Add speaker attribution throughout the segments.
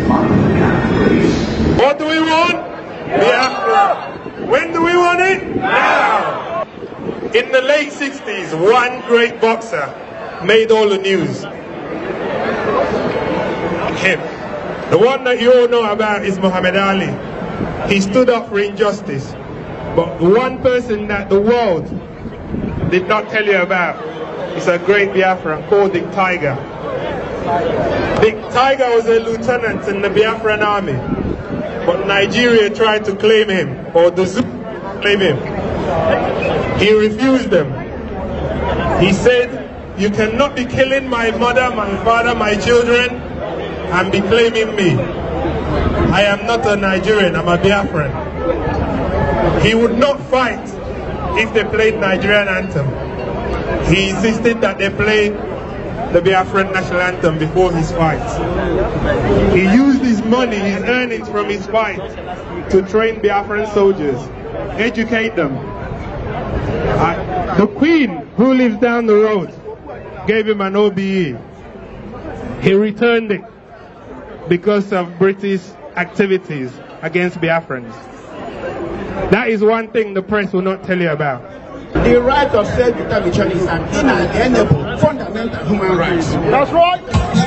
Speaker 1: What do we want? Biafra. When do we want it? Now. In the late 60s, one great boxer made all the news. Him. The one that you all know about is Muhammad Ali. He stood up for injustice. But one person that the world did not tell you about is a great Biafran called Dick Tiger. Dick Tiger was a lieutenant in the Biafran army. But Nigeria tried to claim him, or the Zulu claim him. He refused them. He said, you cannot be killing my mother, my father, my children, and be claiming me. I am not a Nigerian, I'm a Biafran. He would not fight if they played Nigerian anthem. He insisted that they play the Biafran national anthem before his fight. He used his money, his earnings from his fight, to train Biafran soldiers, educate them. The Queen, who lives down the road, gave him an OBE. He returned it because of British activities against Biafrans. That is one thing the press will not tell you about.
Speaker 2: The right of self-determination is an inalienable fundamental human right. That's right.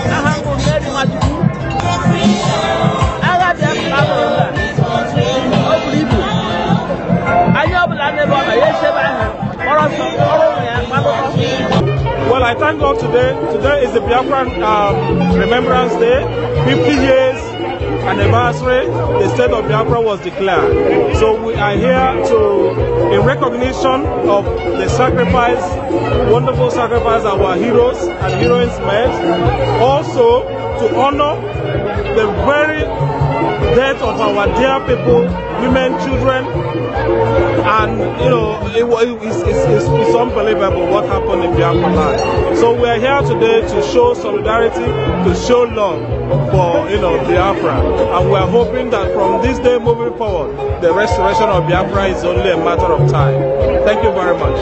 Speaker 3: Well, I thank God today. Today is the Biafran Remembrance Day. 50 years anniversary, the state of Biafra was declared. So we are here in recognition of the sacrifice, wonderful sacrifice our heroes and heroines made. Also to honor the very death of our dear people, women, children, and you know it's unbelievable what happened in Biafra land. So we are here today to show solidarity, to show love for Biafra, and we are hoping that from this day moving forward, the restoration of Biafra is only a matter of time. Thank you very much.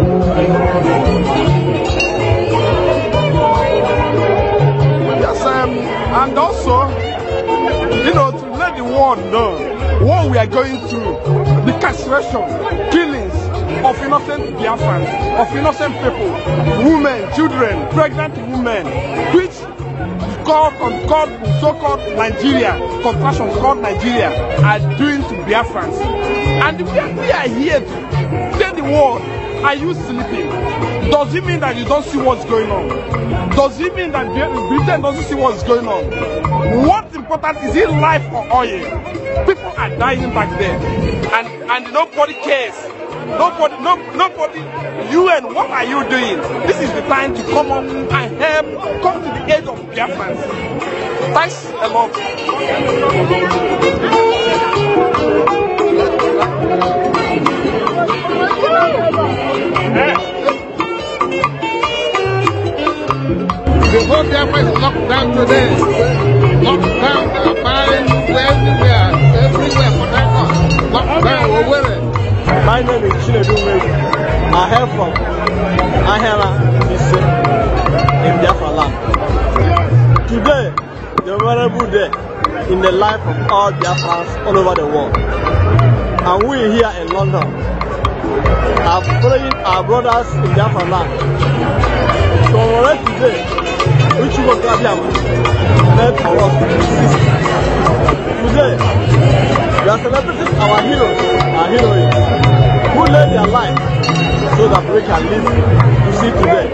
Speaker 4: Yes, and also, to let the world know what we are going through, the castration, killings of innocent Biafrans, of innocent people, women, children, pregnant women, which so-called Nigeria, contractions called Nigeria, are doing to Biafrans. And we are here to tell the world, are you sleeping? Does it mean that you don't see what's going on? Does it mean that Britain doesn't see what's going on? What's important, is it life or oil? People are dying back there, and nobody cares. Nobody, UN, what are you doing? This is the time to come up and help, come to the aid of Biafrans. Thanks a lot.
Speaker 2: The whole Biafra is locked down today. Locked down, they are buying everywhere for 9 months. Locked down, we're winning.
Speaker 3: My name is Chinedu Megu. I hail from Ahera in Biafra land. Today, the memorable day in the life of all Biafrans all over the world. And we here in London are following our brothers in Biafra land. So already today, which was made for us today, we are celebrating our heroes, our heroines, who laid their life so that we can live to see today.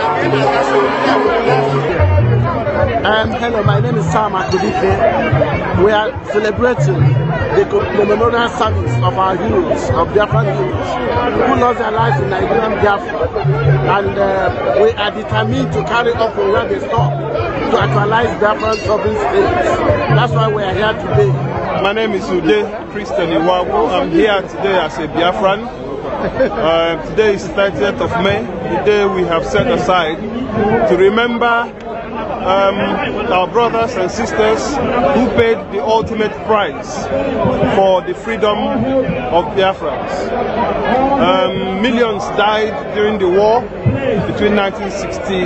Speaker 3: Hello, my name is Sam Akudife.
Speaker 2: we are celebrating the memorial service of our heroes, of Biafran heroes, who lost their lives in Nigerian Biafra. And we are determined to carry on from where they stopped, to actualize Biafran sovereign states. That's why we are here today.
Speaker 3: My name is Ude Christian Iwabu. I'm here today as a Biafran. Today is 30th of May, the day we have set aside to remember our brothers and sisters who paid the ultimate price for the freedom of Biafrans. Millions died during the war between 1967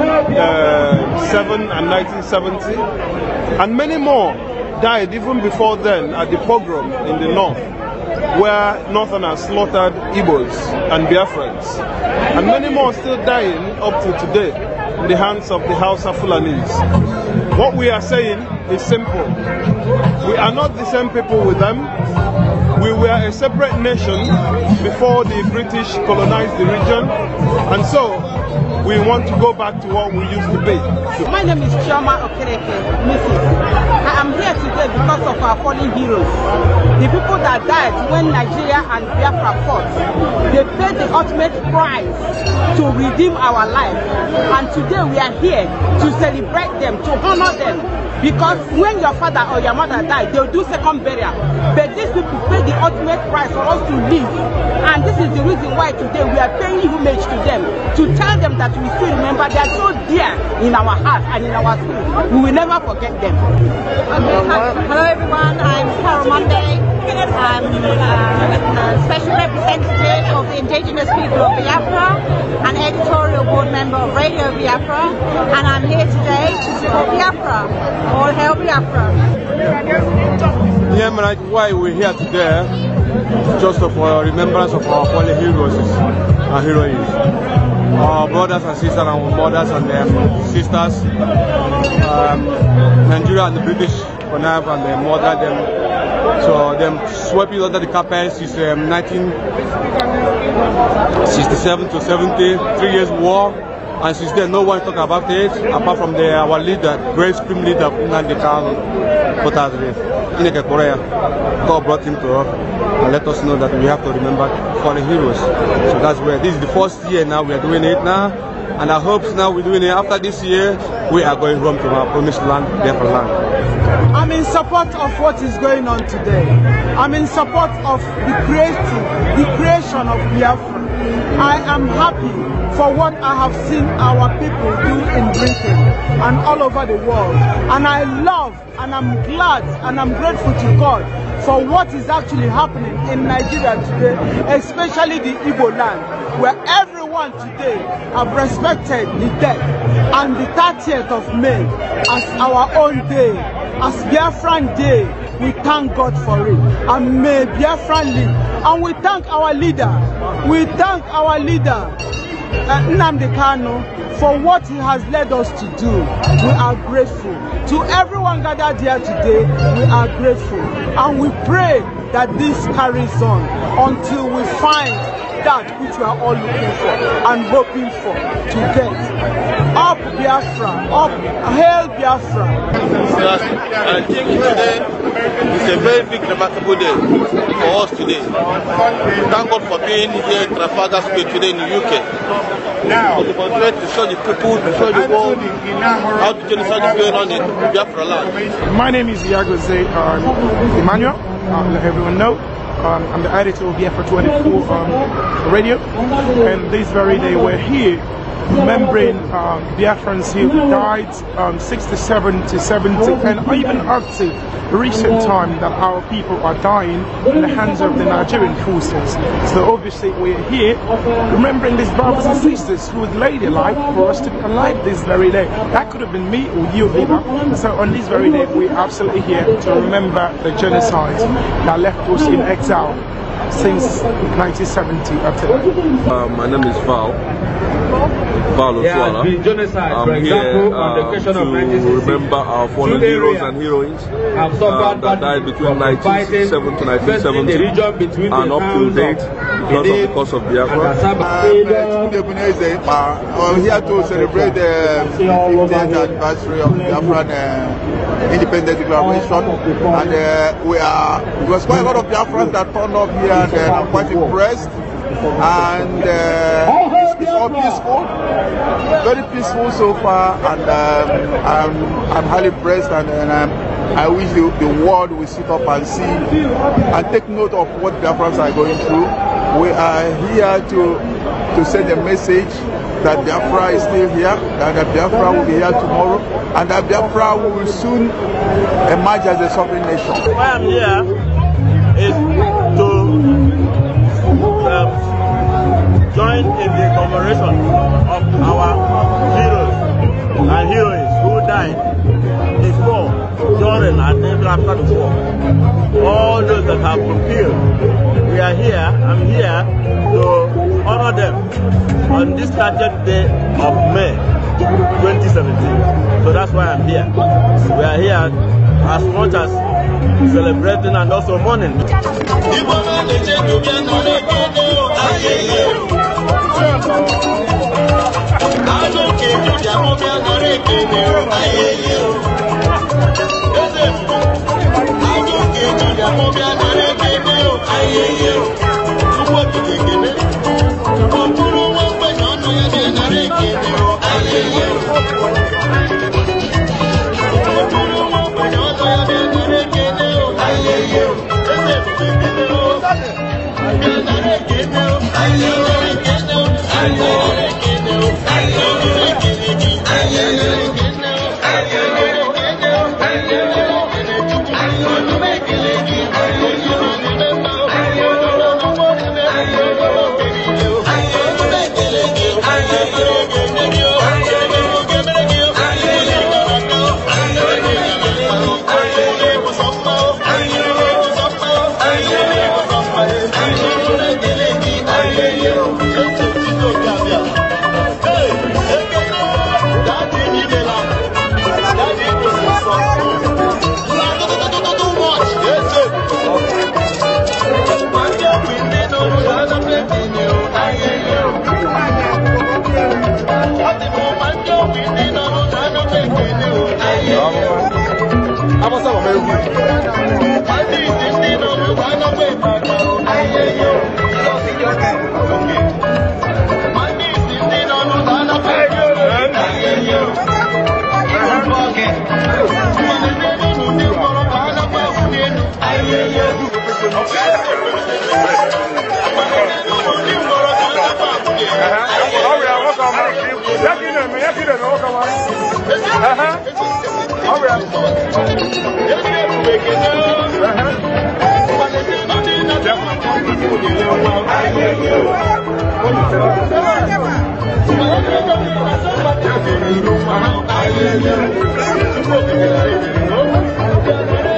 Speaker 3: and 1970, and many more died even before then at the pogrom in the north, where Northerners slaughtered Igbos and Biafrans, and many more still dying up to today in the hands of the Hausa Fulanis. What we are saying is simple. We are not the same people with them. We were a separate nation before the British colonized the region, and so we want to go back to what we used to be.
Speaker 5: My name is Chioma Okereke, Mrs. I am here today because of our fallen heroes. The people that died when Nigeria and Biafra fought. They paid the ultimate price to redeem our life. And today we are here to celebrate them, to honor them. Because when your father or your mother died, they'll do second burial. But these people pay the ultimate price for us to live. And this is the reason why today we are paying homage to them, to tell them that we still remember they are so dear in our hearts and in our spirit. We will never forget them.
Speaker 6: Hello everyone, I'm Carol Monday. I'm a special representative of the indigenous people of Biafra, an editorial board member of Radio Biafra, and I'm here today to support Biafra. All hail Biafra.
Speaker 7: Yeah, why we're here today, just for remembrance of our fallen heroes and heroines. Our brothers and sisters, and our mothers and their sisters, Nigeria and the British connived and they murdered them. So them swept it under the carpet since 1967 to 70, 3 years war, and since then no one talk about it apart from our leader, great supreme leader Nnamdi Kanu. God brought him to us and let us know that we have to remember fallen heroes. So that's where this is the first year now we are doing it now, and I hope now we're doing it. After this year, we are going home to our promised land, Biafra land.
Speaker 8: I'm in support of what is going on today. I'm in support of the creation of Biafra. I am happy for what I have seen our people do in Britain and all over the world. And I love and I'm glad and I'm grateful to God for what is actually happening in Nigeria today, especially the Igbo land, where everyone today have respected the death and the 30th of May as our own day, as Biafran Day. We thank God for it, and may Biafran live. And we thank our leader. We thank our leader, Nnamdi Kanu, for what he has led us to do. We are grateful. To everyone gathered here today, we are grateful. And we pray that this carries on until we find that which we are all looking for and hoping for to get. Up Biafra, up, hail Biafra.
Speaker 7: I think today is a very big remarkable day for us today. Thank God for being here in Trafalgar Square today in the UK. Now, to demonstrate to show the people, to show the world how the genocide is going on in Biafra land.
Speaker 9: My name is Iago Zay Emmanuel, let everyone know. I'm the editor of Biafra 24 radio, and this very day we're here remembering Biafrans who died 67 to 70, and even up to recent time that our people are dying in the hands of the Nigerian forces. So obviously we're here remembering these brothers and sisters who would lay their life for us to be alive this very day. That could have been me or you either. So on this very day we're absolutely here to remember the genocide that left us in exile since 1970 up to now.
Speaker 10: My name is Val. There has been genocide, for example, on the question of 1960.
Speaker 11: Remember our fallen heroes and heroines that died between 1967 to 1970 and up to date because of the cause of Biafra.
Speaker 12: I'm here to celebrate the 50th anniversary of Biafran independent declaration, and it was quite a lot of Biafrans that turned up here, and I'm quite impressed. And it's all peaceful, very peaceful so far, and I'm highly impressed, and I wish the world will sit up and see and take note of what Biafrans are going through. We are here to send a message that Biafra is still here, that Biafra will be here tomorrow, and that Biafra will soon emerge as a sovereign nation.
Speaker 7: Why I'm here is to join in the commemoration of our heroes and heroines who died before, during, and even after the war. All those that have been killed. We are here, I'm here to honor them on this 30th day of May 2017. So that's why I'm here. We are here as much as celebrating and also mourning.
Speaker 12: I